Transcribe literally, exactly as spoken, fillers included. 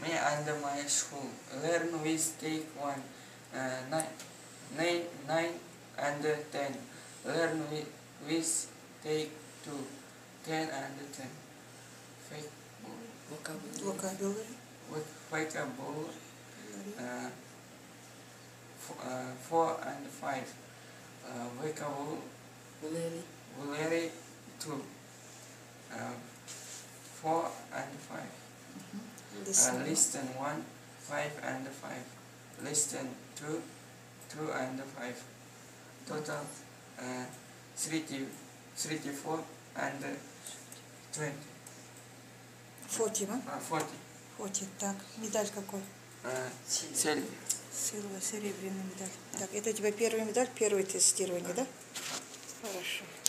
Me and my school learn with take one, uh, nine, nine, nine and ten. Learn with, with take two, ten and ten. Fake Vocabulary. Vocabulary. with vocabulary, uh, f- uh, four and five. Uh, vocabulary Vocabulary. two, uh, four and five. Uh, Listen. listen one, five and five. Listen two, two and five. Total uh, thirty, thirty-four and twenty. Фотима. Uh, forty. Фоти. Так, медаль какой? Uh, silver. Силовая, серебряная медаль. Так, это у тебя первая медаль, первое тестирование, да? Хорошо.